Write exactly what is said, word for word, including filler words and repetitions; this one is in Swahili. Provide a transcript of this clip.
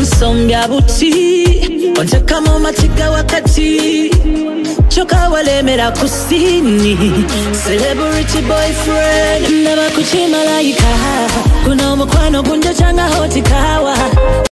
Unsombya buti onteka mu matiga wakati choka walemera kusini celebrity boyfriend naba kuchimalaika kuno mukwano gunja changa hoti kawa